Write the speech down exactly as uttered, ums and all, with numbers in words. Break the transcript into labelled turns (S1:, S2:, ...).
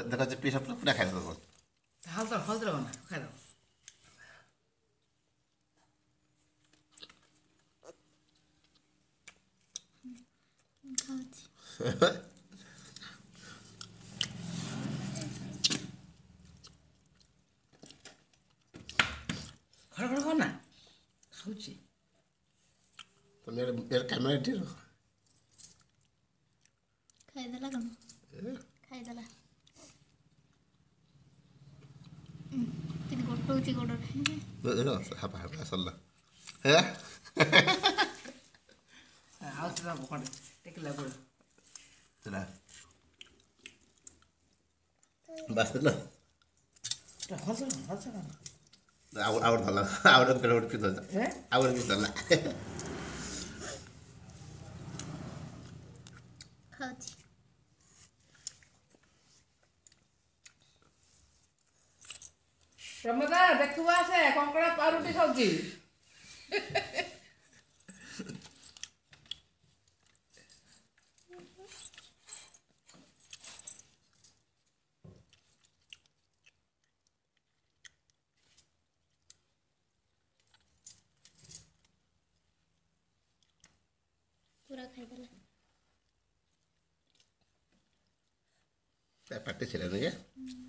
S1: देखो जो पीस पूरा पूरा खाई दो।
S2: हल्का हल्का बना खा दो। खड़ा खड़ा करना खाऊची
S1: तो मेरे मेरे कैमरा ठीक
S3: खाइदेला कौन खाइदेला तीन गोटो ची गोटो
S1: देखो हाप हाप असला है
S2: हाउस रा पकड़ टेकला बोल
S1: चला बस ना
S2: तो हंस हंस ना
S1: आवर आवर धला आवर पेलोड पितो
S2: हैं
S1: आवर पितो ला
S3: खाऊची
S2: प्रमोदा देखुआ से कंकड़ा पारुटी खाऊची
S3: पूरा खाइदेला
S1: पाटे चले नहीं